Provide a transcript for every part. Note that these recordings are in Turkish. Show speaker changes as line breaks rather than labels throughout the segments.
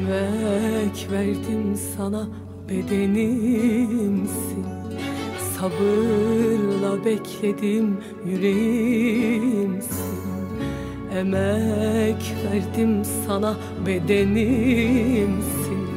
Emek verdim sana, bedenimsin. Sabırla bekledim, yüreğimsin. Emek verdim sana, bedenimsin.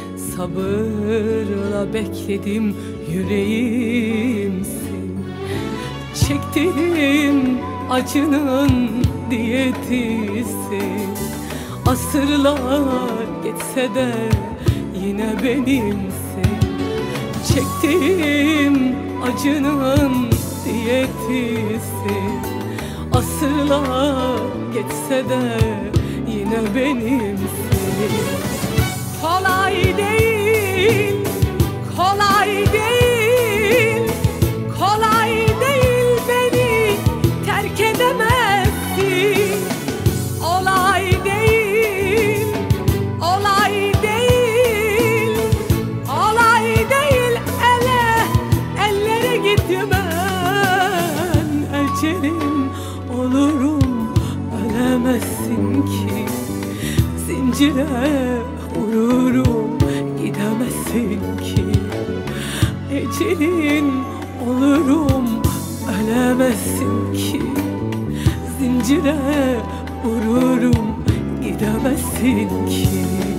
Sabırla bekledim, yüreğimsin. Çektiğim acının diyetisin. Asırlar geçse de yine benimsin. Çektiğim acının diyetisin. Asırlar geçse de yine benimsin. Kolay değil, kolay değil, kolay değil, beni terk edemezsin. Olay değil, olay değil, olay değil, ellere gitmem. Ecelim olurum, ölemezsin ki. Zincire vururum, gidemezsin ki. Ecelin olurum, ölemezsin ki. Zincire vururum, gidemezsin ki.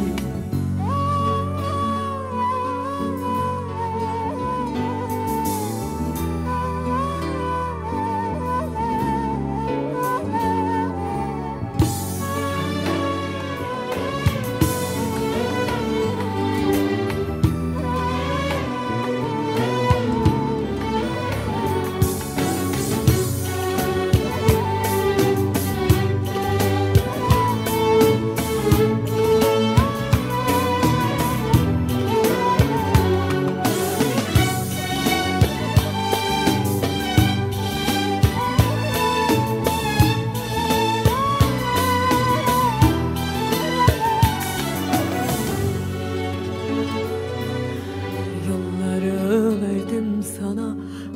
Sana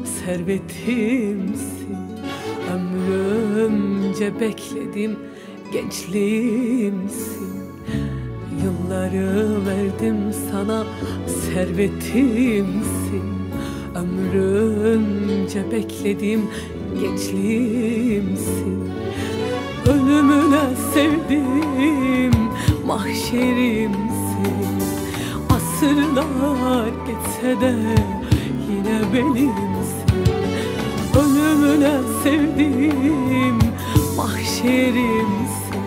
servetimsin. Ömrümce bekledim, gençliğimsin. Yılları verdim sana, servetimsin. Ömrümce bekledim, gençliğimsin. Ölümüne sevdim, mahşerimsin. Asırlar geçse de yine benimsin. Ölümüne sevdim, mahşerimsin.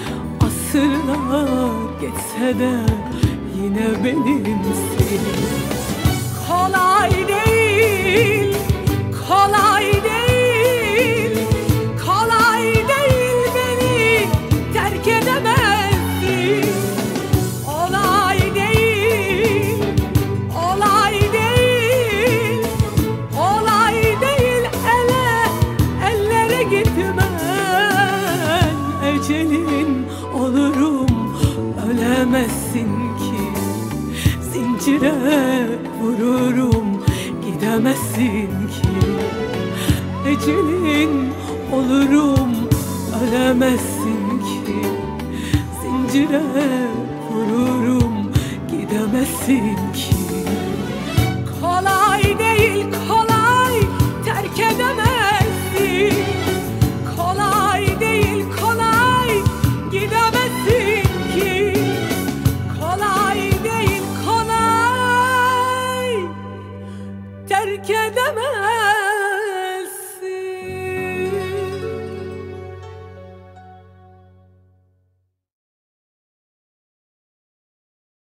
Asırlar geçse de yine benimsin. Kolay değil, kolay değil, kolay değil, beni terk edemezsin. Olay değil, olay değil, olay değil, ellere gitmem. Ecelin olurum, ölemezsin ki. Zincire vururum, gidemezsin ki. Ecelin olurum, ölemezsin ki. Zincire vururum, gidemezsin ki. Kolay değil, kolay, terk edemezsin. Kolay değil, kolay, gidemezsin ki. Kolay değil, kolay, terk edemezsin.